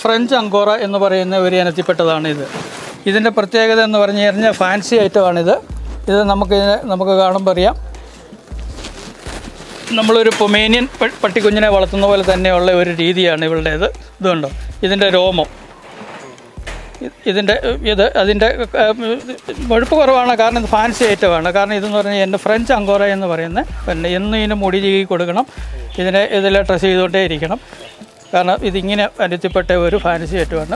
French Angora എന്ന് പറയുന്ന ഒരു ഇനത്തിൽപ്പെട്ടതാണിത്. ഇതിൻ്റെ പ്രത്യേകത എന്ന് പറഞ്ഞു കഴിഞ്ഞാൽ ഫാൻസി ഐറ്റമാണിത്. ഇത് നമുക്ക് കാണുമ്പോൾ അറിയാം, നമ്മളൊരു പൊമേനിയൻ പട്ടിക്കുഞ്ഞിനെ വളർത്തുന്ന പോലെ തന്നെയുള്ള ഒരു രീതിയാണ് ഇവളുടേത്. ഇതുണ്ടോ ഇതിൻ്റെ രോമം, അതിൻ്റെ മുഴുപ്പ് കുറവാണ്, കാരണം ഇത് ഫാൻസി ഐറ്റമാണ്. കാരണം ഇതെന്ന് പറഞ്ഞാൽ എൻ്റെ ഫ്രഞ്ച് അങ്കോറ എന്ന് പറയുന്നത് പിന്നെ എന്നും ഇതിന് മുടി ചീകി കൊടുക്കണം, ഇതിലെ ഡ്രസ്സ് ചെയ്തുകൊണ്ടേ ഇരിക്കണം. കാരണം ഇതിങ്ങനെ അനുത്തിപ്പെട്ട ഒരു ഫാൻസി ഐറ്റമാണ്.